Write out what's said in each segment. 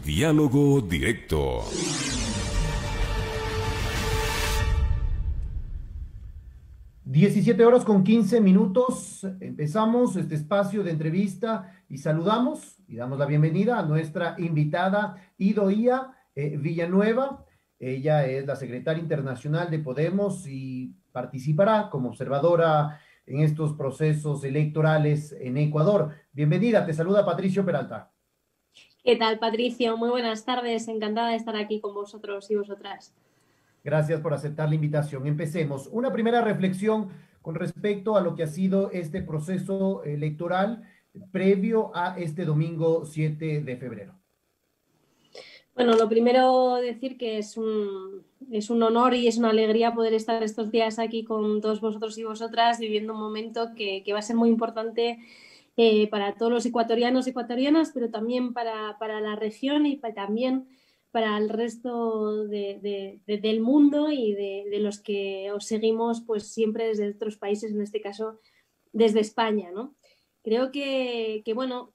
Diálogo directo. (17:15). Empezamos este espacio de entrevista y saludamos y damos la bienvenida a nuestra invitada Idoia Villanueva. Ella es la secretaria internacional de Podemos y participará como observadora en estos procesos electorales en Ecuador. Bienvenida, te saluda Patricio Peralta. ¿Qué tal, Patricio? Muy buenas tardes, encantada de estar aquí con vosotros y vosotras. Gracias por aceptar la invitación. Empecemos. Una primera reflexión con respecto a lo que ha sido este proceso electoral previo a este domingo 7 de febrero. Bueno, lo primero decir que es un honor y es una alegría poder estar estos días aquí con todos vosotros y vosotras viviendo un momento que va a ser muy importante para todos los ecuatorianos y ecuatorianas, pero también para la región y también para el resto del mundo y de los que os seguimos pues siempre desde otros países, en este caso desde España, ¿no? Creo que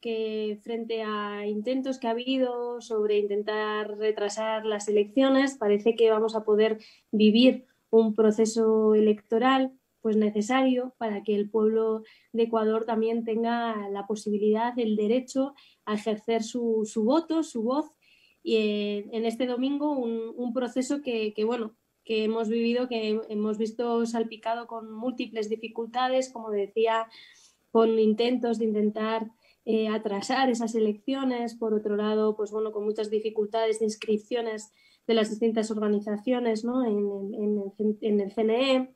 frente a intentos que ha habido sobre intentar retrasar las elecciones, parece que vamos a poder vivir un proceso electoral pues necesario para que el pueblo de Ecuador también tenga la posibilidad, el derecho a ejercer su voto, su voz, y en este domingo un proceso que hemos vivido, que hemos visto salpicado con múltiples dificultades, como decía, con intentos de intentar atrasar esas elecciones, por otro lado, pues bueno, con muchas dificultades de inscripciones de las distintas organizaciones, ¿no? en el CNE,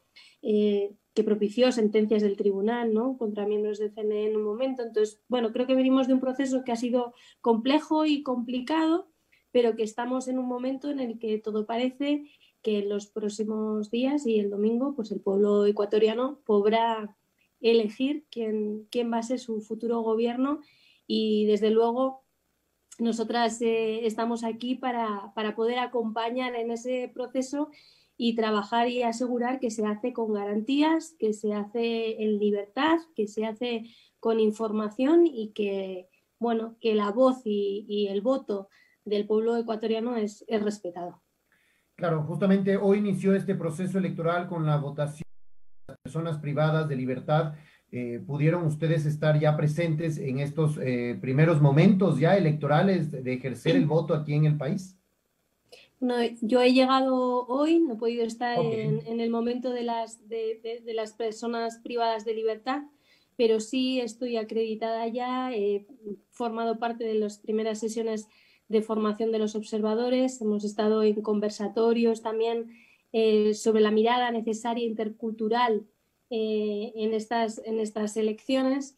que propició sentencias del tribunal, ¿no? Contra miembros del CNE en un momento. Entonces, bueno, creo que venimos de un proceso que ha sido complejo y complicado, pero que estamos en un momento en el que todo parece que en los próximos días y el domingo, pues el pueblo ecuatoriano podrá elegir quién va a ser su futuro gobierno, y desde luego nosotras estamos aquí para poder acompañar en ese proceso y trabajar y asegurar que se hace con garantías, que se hace en libertad, que se hace con información y que, bueno, que la voz y el voto del pueblo ecuatoriano es respetado. Claro, justamente hoy inició este proceso electoral con la votación de las personas privadas de libertad. ¿Pudieron ustedes estar ya presentes en estos primeros momentos ya electorales de ejercer el voto aquí en el país? No, yo he llegado hoy, no he podido estar Okay. en el momento de las personas privadas de libertad, pero sí estoy acreditada ya, he formado parte de las primeras sesiones de formación de los observadores, hemos estado en conversatorios también sobre la mirada necesaria intercultural en estas elecciones,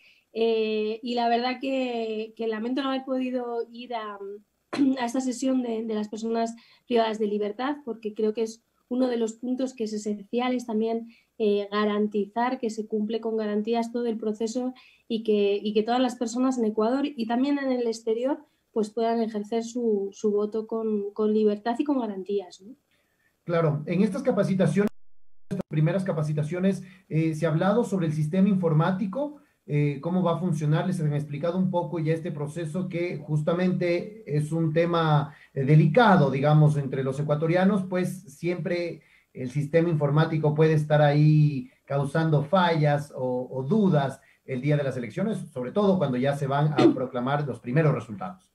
y la verdad que lamento no haber podido ir a esta sesión de las personas privadas de libertad, porque creo que es uno de los puntos que es esencial, es también garantizar que se cumple con garantías todo el proceso y que todas las personas en Ecuador y también en el exterior pues puedan ejercer su voto con libertad y con garantías, ¿no? Claro, en estas capacitaciones, estas primeras capacitaciones, se ha hablado sobre el sistema informático, cómo va a funcionar. Les han explicado un poco ya este proceso, que justamente es un tema delicado, digamos, entre los ecuatorianos, pues siempre el sistema informático puede estar ahí causando fallas o dudas el día de las elecciones, sobre todo cuando ya se van a proclamar los primeros resultados.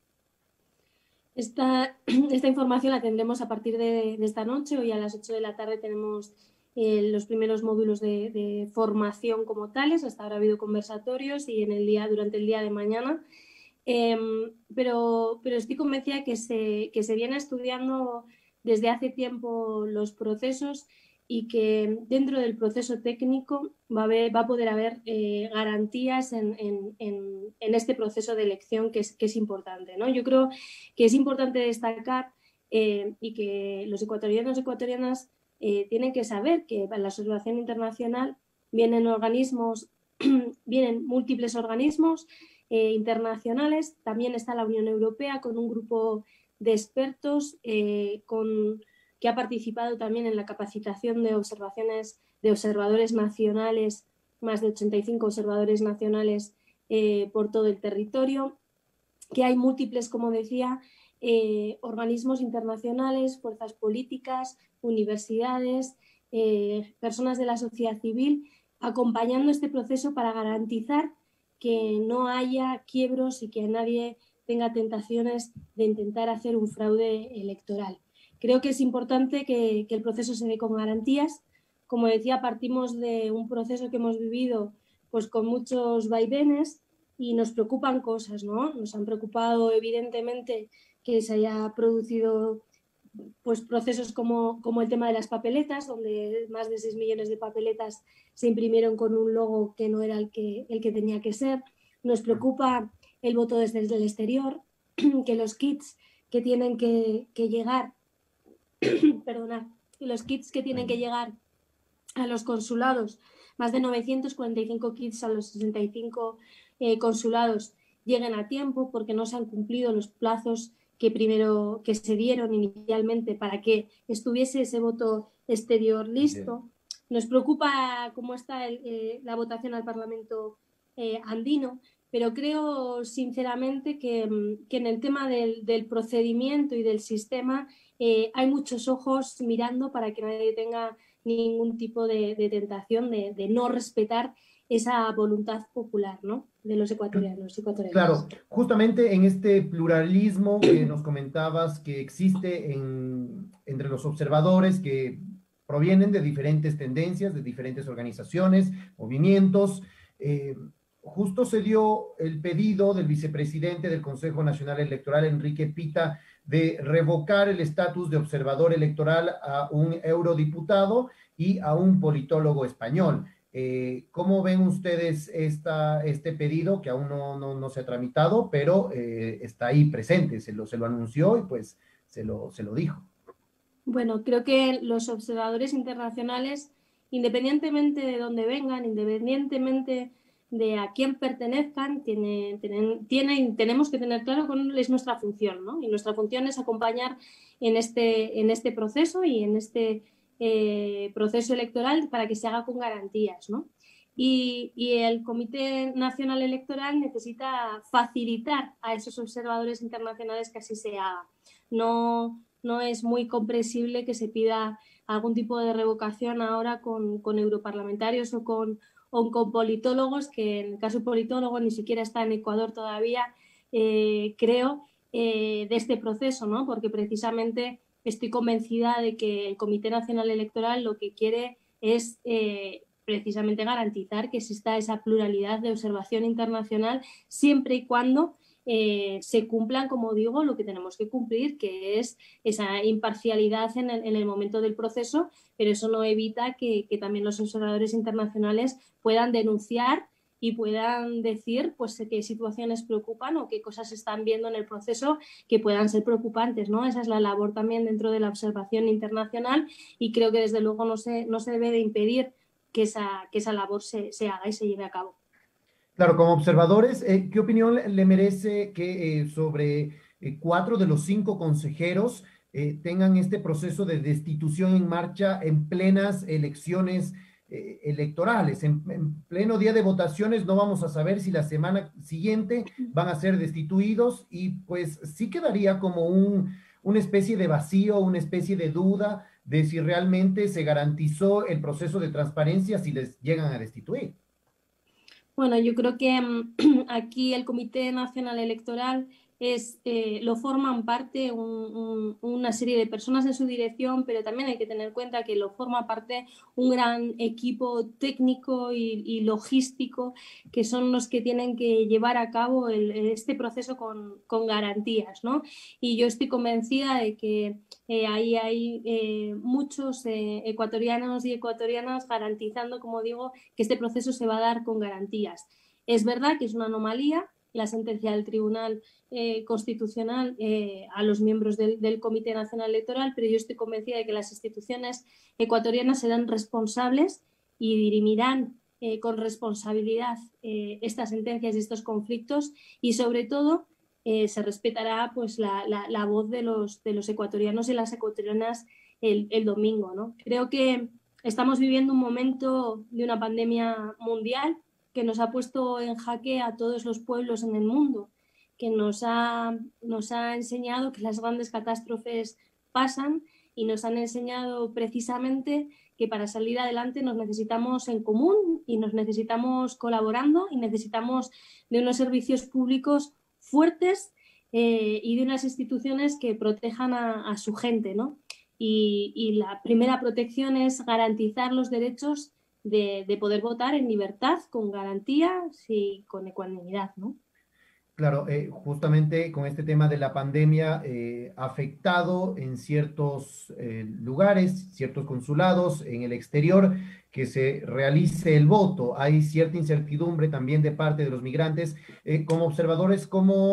Esta información la tendremos a partir de esta noche. Hoy a las 8 de la tarde tenemos los primeros módulos de formación como tales. Hasta ahora ha habido conversatorios y durante el día de mañana. Pero estoy convencida que se viene estudiando desde hace tiempo los procesos y que dentro del proceso técnico va a poder haber garantías en este proceso de elección que es importante, ¿no? Yo creo que es importante destacar y que los ecuatorianos y ecuatorianas tienen que saber que para la observación internacional vienen múltiples organismos internacionales. También está la Unión Europea con un grupo de expertos que ha participado también en la capacitación de observadores nacionales, más de 85 observadores nacionales por todo el territorio, que hay múltiples, como decía, organismos internacionales, fuerzas políticas, universidades, personas de la sociedad civil, acompañando este proceso para garantizar que no haya quiebros y que nadie tenga tentaciones de intentar hacer un fraude electoral. Creo que es importante que el proceso se dé con garantías. Como decía, partimos de un proceso que hemos vivido pues, con muchos vaivenes y nos preocupan cosas, ¿no? Nos han preocupado, evidentemente, que se haya producido pues, procesos como el tema de las papeletas, donde más de 6 millones de papeletas se imprimieron con un logo que no era el que tenía que ser. Nos preocupa el voto desde el exterior, que los kits que tienen que llegar, perdonad, los kits que tienen que llegar a los consulados, más de 945 kits a los 65 consulados, lleguen a tiempo porque no se han cumplido los plazos que se dieron inicialmente para que estuviese ese voto exterior listo. Nos preocupa cómo está la votación al Parlamento andino, pero creo sinceramente que en el tema del procedimiento y del sistema hay muchos ojos mirando para que nadie tenga ningún tipo de tentación de no respetar esa voluntad popular, ¿no?, de los ecuatorianos. Claro, justamente en este pluralismo que nos comentabas que existe entre los observadores que provienen de diferentes tendencias, de diferentes organizaciones, movimientos, justo se dio el pedido del vicepresidente del Consejo Nacional Electoral, Enrique Pita, de revocar el estatus de observador electoral a un eurodiputado y a un politólogo español. ¿Cómo ven ustedes este pedido que aún no se ha tramitado, pero está ahí presente, se lo anunció y pues se lo dijo? Bueno, creo que los observadores internacionales, independientemente de dónde vengan, independientemente de a quién pertenezcan, tenemos que tener claro cuál es nuestra función, ¿no? Y nuestra función es acompañar en este proceso y en este proceso electoral para que se haga con garantías, ¿no? Y el Comité Nacional Electoral necesita facilitar a esos observadores internacionales que así se haga. No es muy comprensible que se pida algún tipo de revocación ahora con europarlamentarios o con politólogos, que en el caso politólogo ni siquiera está en Ecuador todavía, creo, de este proceso, ¿no? Porque precisamente estoy convencida de que el Comité Nacional Electoral lo que quiere es precisamente garantizar que exista esa pluralidad de observación internacional siempre y cuando se cumplan, como digo, lo que tenemos que cumplir, que es esa imparcialidad en el momento del proceso, pero eso no evita que también los observadores internacionales puedan denunciar y puedan decir pues qué situaciones preocupan o qué cosas están viendo en el proceso que puedan ser preocupantes, ¿no? Esa es la labor también dentro de la observación internacional y creo que desde luego no se debe de impedir que esa labor se haga y se lleve a cabo. Claro, como observadores, ¿qué opinión le merece que sobre 4 de los 5 consejeros tengan este proceso de destitución en marcha en plenas elecciones electorales? En pleno día de votaciones no vamos a saber si la semana siguiente van a ser destituidos y pues sí quedaría como una especie de vacío, una especie de duda de si realmente se garantizó el proceso de transparencia si les llegan a destituir. Bueno, yo creo que aquí el Comité Nacional Electoral lo forman parte una serie de personas en su dirección, pero también hay que tener en cuenta que lo forma parte un gran equipo técnico y logístico que son los que tienen que llevar a cabo este proceso con garantías, ¿no? Y yo estoy convencida de que ahí hay muchos ecuatorianos y ecuatorianas garantizando, como digo, que este proceso se va a dar con garantías. Es verdad que es una anomalía la sentencia del Tribunal Constitucional a los miembros del Comité Nacional Electoral, pero yo estoy convencida de que las instituciones ecuatorianas serán responsables y dirimirán con responsabilidad estas sentencias y estos conflictos y sobre todo se respetará pues la voz de los ecuatorianos y las ecuatorianas el domingo, ¿no? Creo que estamos viviendo un momento de una pandemia mundial que nos ha puesto en jaque a todos los pueblos en el mundo que nos ha enseñado que las grandes catástrofes pasan y nos han enseñado precisamente que para salir adelante nos necesitamos en común y nos necesitamos colaborando y necesitamos de unos servicios públicos fuertes y de unas instituciones que protejan a su gente, ¿no? Y la primera protección es garantizar los derechos de poder votar en libertad, con garantías y con ecuanimidad, ¿no? Claro, justamente con este tema de la pandemia ha afectado en ciertos lugares, ciertos consulados en el exterior, que se realice el voto. Hay cierta incertidumbre también de parte de los migrantes. Como observadores,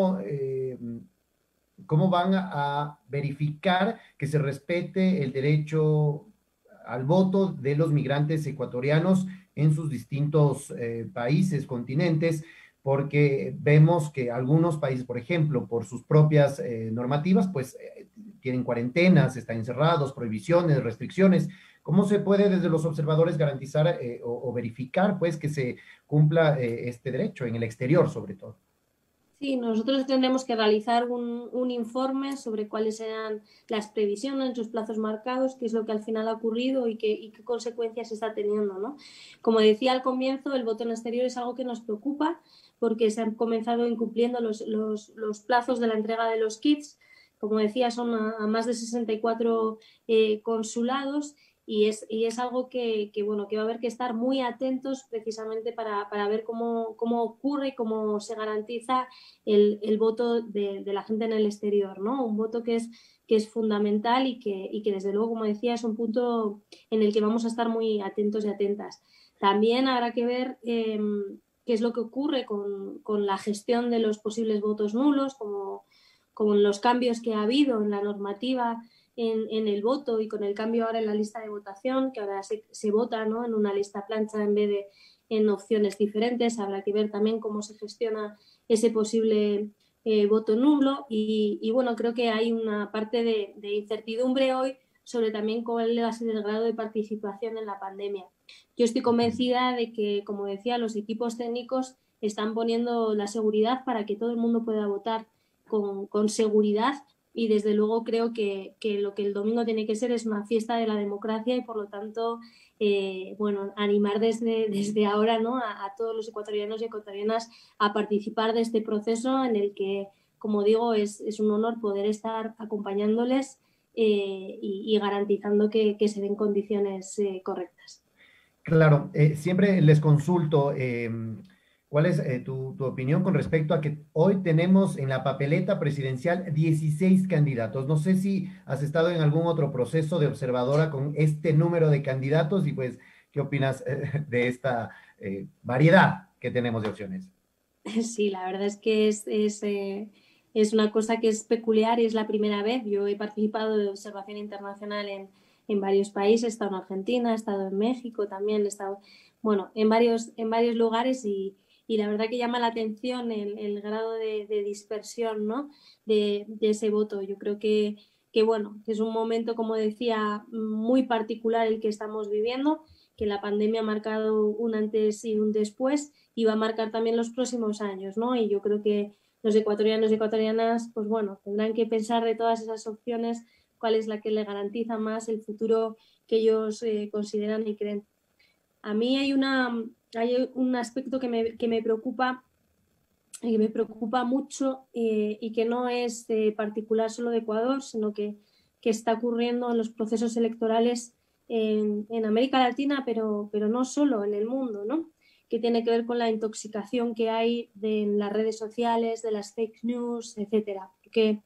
¿cómo van a verificar que se respete el derecho al voto de los migrantes ecuatorianos en sus distintos países, continentes? Porque vemos que algunos países, por ejemplo, por sus propias normativas, pues tienen cuarentenas, están encerrados, prohibiciones, restricciones. ¿Cómo se puede desde los observadores garantizar o verificar, pues, que se cumpla este derecho en el exterior, sobre todo? Sí, nosotros tendremos que realizar un informe sobre cuáles serán las previsiones, los plazos marcados, qué es lo que al final ha ocurrido y qué consecuencias está teniendo, ¿no? Como decía al comienzo, el voto en exterior es algo que nos preocupa porque se han comenzado incumpliendo los plazos de la entrega de los kits. Como decía, son a más de 64 consulados. Y es algo bueno, que va a haber que estar muy atentos precisamente para ver cómo ocurre y cómo se garantiza el voto de la gente en el exterior, ¿no? Un voto que es fundamental y que desde luego, como decía, es un punto en el que vamos a estar muy atentos y atentas. También habrá que ver qué es lo que ocurre con la gestión de los posibles votos nulos, como los cambios que ha habido en la normativa en el voto y con el cambio ahora en la lista de votación, que ahora se vota, ¿no?, en una lista plancha en vez de en opciones diferentes. Habrá que ver también cómo se gestiona ese posible voto nulo y bueno, creo que hay una parte de incertidumbre hoy sobre también cuál va a ser el grado de participación en la pandemia. Yo estoy convencida de que, como decía, los equipos técnicos están poniendo la seguridad para que todo el mundo pueda votar con seguridad. Y desde luego creo que lo que el domingo tiene que ser es una fiesta de la democracia y por lo tanto, bueno, animar desde ahora, ¿no?, a todos los ecuatorianos y ecuatorianas a participar de este proceso en el que, como digo, es un honor poder estar acompañándoles y garantizando que se den condiciones correctas. Claro, siempre les consulto, ¿cuál es tu opinión con respecto a que hoy tenemos en la papeleta presidencial 16 candidatos? No sé si has estado en algún otro proceso de observadora con este número de candidatos y pues, ¿qué opinas de esta variedad que tenemos de opciones? Sí, la verdad es que es una cosa que es peculiar y es la primera vez. Yo he participado de observación internacional en varios países, he estado en Argentina, he estado en México también, he estado, bueno, en varios lugares y la verdad que llama la atención el grado de dispersión, ¿no?, de ese voto. Yo creo bueno, que es un momento, como decía, muy particular el que estamos viviendo, que la pandemia ha marcado un antes y un después y va a marcar también los próximos años, ¿no? Y yo creo que los ecuatorianos y ecuatorianas, pues bueno, tendrán que pensar de todas esas opciones cuál es la que le garantiza más el futuro que ellos consideran y creen. A mí hay un aspecto que me preocupa y que me preocupa mucho y que no es particular solo de Ecuador, sino que está ocurriendo en los procesos electorales en América Latina, pero no solo, en el mundo, ¿no?, que tiene que ver con la intoxicación que hay en las redes sociales, de las fake news, etcétera. Porque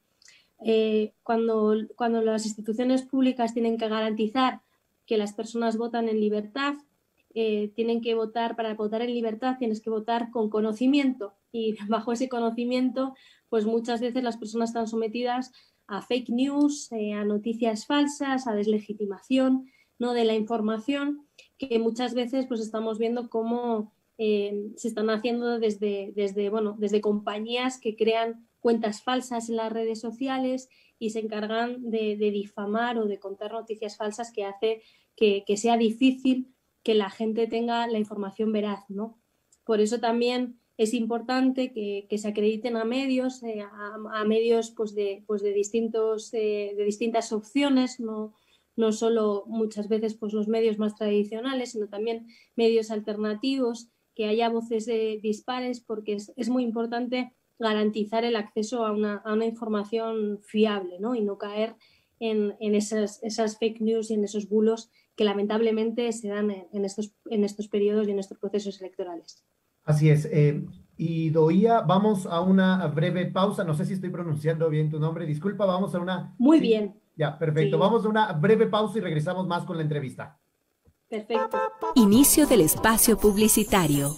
cuando las instituciones públicas tienen que garantizar que las personas votan en libertad, tienen que votar, para votar en libertad tienes que votar con conocimiento y bajo ese conocimiento pues muchas veces las personas están sometidas a fake news, a noticias falsas, a deslegitimación, ¿no?, de la información, que muchas veces pues estamos viendo cómo se están haciendo desde compañías que crean cuentas falsas en las redes sociales y se encargan de difamar o de contar noticias falsas que hace que sea difícil que la gente tenga la información veraz, ¿no? Por eso también es importante que se acrediten a medios, pues de distintas opciones, no solo muchas veces pues los medios más tradicionales, sino también medios alternativos, que haya voces dispares, porque es muy importante garantizar el acceso a una información fiable, ¿no? Y no caer en esas fake news y en esos bulos que lamentablemente se dan en estos periodos y en estos procesos electorales. Así es. Y Doía, vamos a una breve pausa. No sé si estoy pronunciando bien tu nombre. Disculpa, vamos a una... Muy sí, bien. Ya, perfecto. Sí. Vamos a una breve pausa y regresamos más con la entrevista. Perfecto. Inicio del espacio publicitario.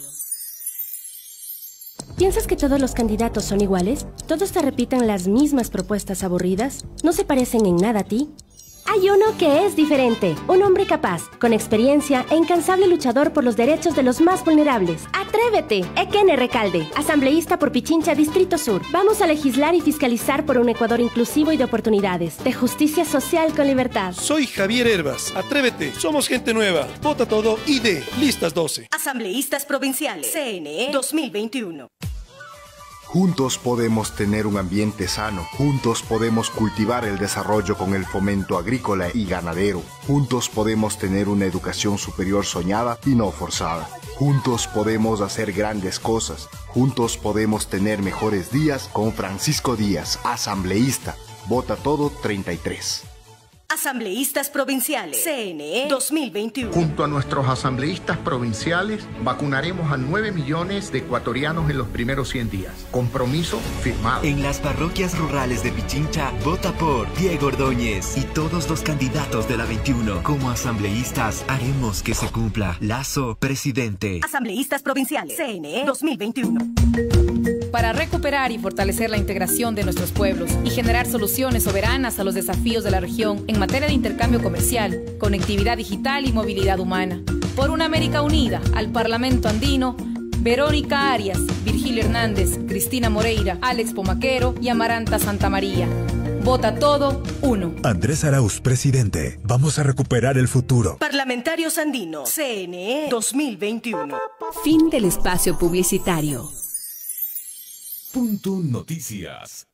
¿Piensas que todos los candidatos son iguales? ¿Todos te repiten las mismas propuestas aburridas? ¿No se parecen en nada a ti? Hay uno que es diferente, un hombre capaz, con experiencia e incansable luchador por los derechos de los más vulnerables. ¡Atrévete! Ekene Recalde, asambleísta por Pichincha, Distrito Sur. Vamos a legislar y fiscalizar por un Ecuador inclusivo y de oportunidades, de justicia social con libertad. Soy Javier Herbas. Atrévete. Somos gente nueva. Vota todo ID. Listas 12. Asambleístas provinciales. CNE 2021. Juntos podemos tener un ambiente sano, juntos podemos cultivar el desarrollo con el fomento agrícola y ganadero, juntos podemos tener una educación superior soñada y no forzada, juntos podemos hacer grandes cosas, juntos podemos tener mejores días con Francisco Díaz, asambleísta. Vota todo 33. Asambleístas provinciales. CNE 2021. Junto a nuestros asambleístas provinciales, vacunaremos a 9 millones de ecuatorianos en los primeros 100 días. Compromiso firmado. En las parroquias rurales de Pichincha, vota por Diego Ordóñez y todos los candidatos de la 21. Como asambleístas, haremos que se cumpla. Lazo, presidente. Asambleístas provinciales. CNE 2021. Para recuperar y fortalecer la integración de nuestros pueblos y generar soluciones soberanas a los desafíos de la región en materia de intercambio comercial, conectividad digital y movilidad humana. Por una América unida, al Parlamento Andino, Verónica Arias, Virgilio Hernández, Cristina Moreira, Alex Pomaquero y Amaranta Santamaría. Vota todo, 1. Andrés Arauz, presidente. Vamos a recuperar el futuro. Parlamentarios Andinos. CNE 2021. Fin del espacio publicitario. Punto Noticias.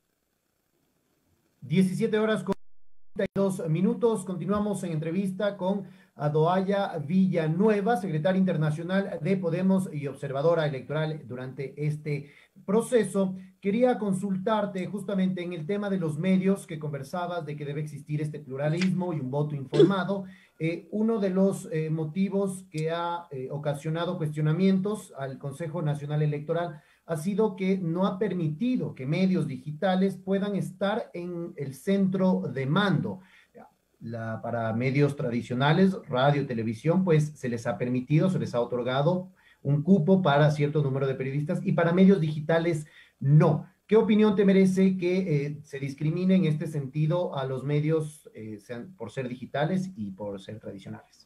17 horas con 32 minutos. Continuamos en entrevista con Adoaya Villanueva, secretaria internacional de Podemos y observadora electoral durante este proceso. Quería consultarte justamente en el tema de los medios que conversabas, de que debe existir este pluralismo y un voto informado. Uno de los motivos que ha ocasionado cuestionamientos al Consejo Nacional Electoral ha sido que no ha permitido que medios digitales puedan estar en el centro de mando. Para medios tradicionales, radio, televisión, pues se les ha permitido, se les ha otorgado un cupo para cierto número de periodistas y para medios digitales no. ¿Qué opinión te merece que se discrimine en este sentido a los medios sean por ser digitales y por ser tradicionales?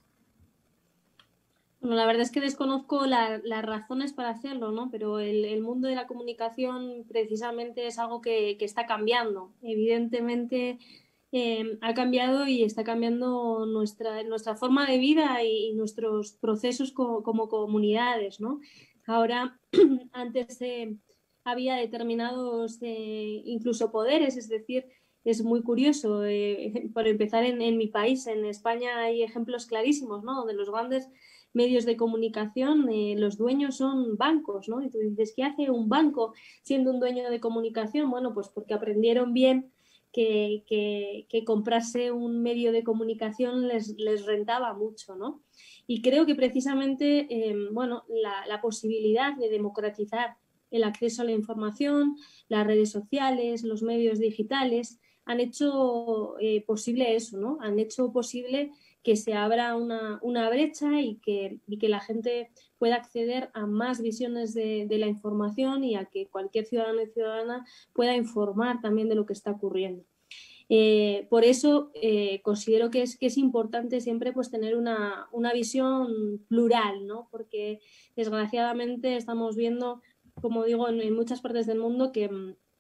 Bueno, la verdad es que desconozco las razones para hacerlo, ¿no? Pero el mundo de la comunicación precisamente es algo que está cambiando. Evidentemente ha cambiado y está cambiando nuestra forma de vida y nuestros procesos como comunidades, ¿no? Ahora, antes había determinados incluso poderes, es decir, es muy curioso. Por empezar, en mi país, en España, hay ejemplos clarísimos, ¿no? Donde los grandes medios de comunicación, los dueños son bancos, ¿no? Y tú dices, ¿qué hace un banco siendo un dueño de comunicación? Bueno, pues porque aprendieron bien que comprarse un medio de comunicación les rentaba mucho, ¿no? Y creo que precisamente, la posibilidad de democratizar el acceso a la información, las redes sociales, los medios digitales, han hecho posible eso, ¿no? Han hecho posible que se abra una brecha y que la gente pueda acceder a más visiones de la información y a que cualquier ciudadano y ciudadana pueda informar también de lo que está ocurriendo. Por eso considero que es importante siempre pues, tener una visión plural, ¿no? Porque desgraciadamente estamos viendo, como digo, en muchas partes del mundo que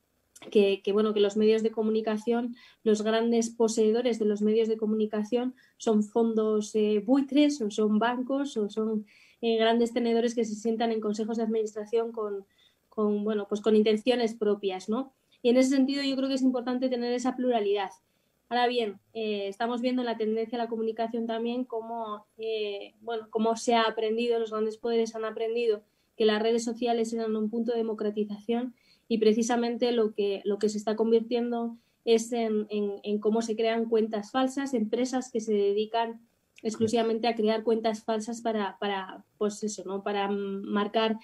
los medios de comunicación, los grandes poseedores de los medios de comunicación son fondos buitres o son bancos o son grandes tenedores que se sientan en consejos de administración bueno, pues con intenciones propias, ¿no? Y en ese sentido yo creo que es importante tener esa pluralidad. Ahora bien, estamos viendo en la tendencia a la comunicación también cómo se ha aprendido, los grandes poderes han aprendido que las redes sociales eran un punto de democratización y precisamente lo que se está convirtiendo es en cómo se crean cuentas falsas, empresas que se dedican exclusivamente a crear cuentas falsas para pues eso, ¿no? Para marcar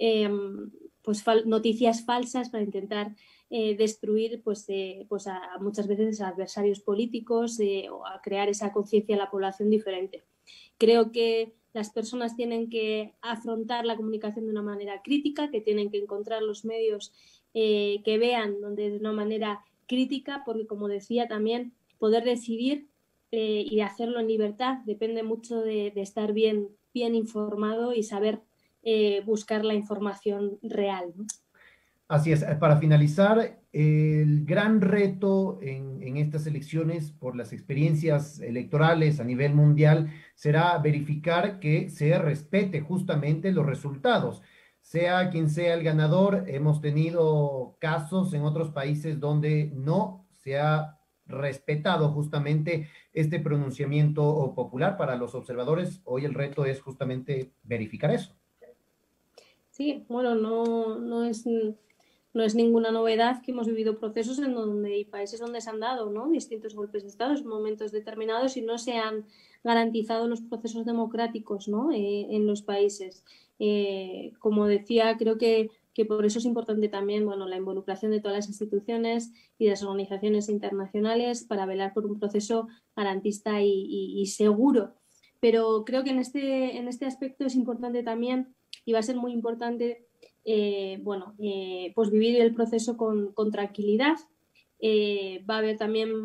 noticias falsas, para intentar destruir pues a muchas veces a adversarios políticos o a crear esa conciencia en la población diferente. Creo que las personas tienen que afrontar la comunicación de una manera crítica, que tienen que encontrar los medios que vean de una manera crítica, porque como decía también, poder decidir y hacerlo en libertad depende mucho de estar bien informado y saber buscar la información real, ¿no? Así es. Para finalizar, el gran reto en estas elecciones, por las experiencias electorales a nivel mundial, será verificar que se respete justamente los resultados. Sea quien sea el ganador, hemos tenido casos en otros países donde no se ha respetado justamente este pronunciamiento popular. Para los observadores, hoy el reto es justamente verificar eso. Sí, bueno, no es ninguna novedad que hemos vivido procesos en donde hay países donde se han dado, ¿no?, distintos golpes de Estado en momentos determinados y no se han garantizado los procesos democráticos, ¿no?, en los países. Como decía, creo que por eso es importante también, bueno, la involucración de todas las instituciones y de las organizaciones internacionales para velar por un proceso garantista y seguro. Pero creo que en este aspecto es importante también, y va a ser muy importante, pues vivir el proceso con tranquilidad. Va a haber también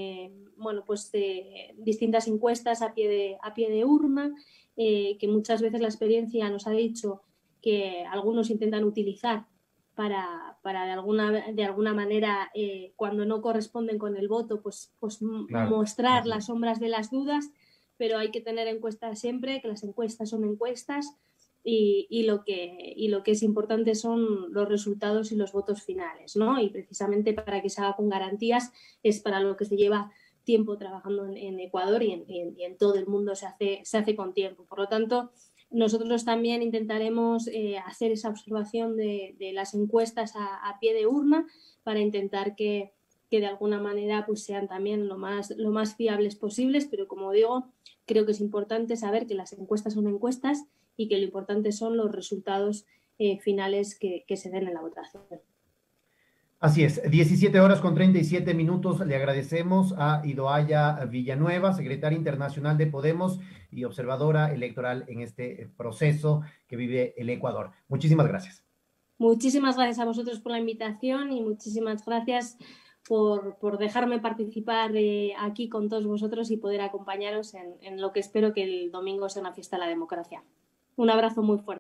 distintas encuestas a pie de urna, que muchas veces la experiencia nos ha dicho que algunos intentan utilizar para de alguna manera, cuando no corresponden con el voto, pues claro, mostrar las sombras de las dudas, pero hay que tener en cuenta siempre que las encuestas son encuestas. Y lo que es importante son los resultados y los votos finales, ¿no? Y precisamente para que se haga con garantías es para lo que se lleva tiempo trabajando en Ecuador y en todo el mundo se hace con tiempo. Por lo tanto, nosotros también intentaremos hacer esa observación de las encuestas a pie de urna para intentar que de alguna manera pues sean también lo más fiables posibles, pero como digo, creo que es importante saber que las encuestas son encuestas y que lo importante son los resultados finales que se den en la votación. Así es, 17:37. Le agradecemos a Idoaya Villanueva, secretaria internacional de Podemos y observadora electoral en este proceso que vive el Ecuador. Muchísimas gracias. Muchísimas gracias a vosotros por la invitación y muchísimas gracias por dejarme participar aquí con todos vosotros y poder acompañaros en lo que espero que el domingo sea una fiesta de la democracia. Un abrazo muy fuerte.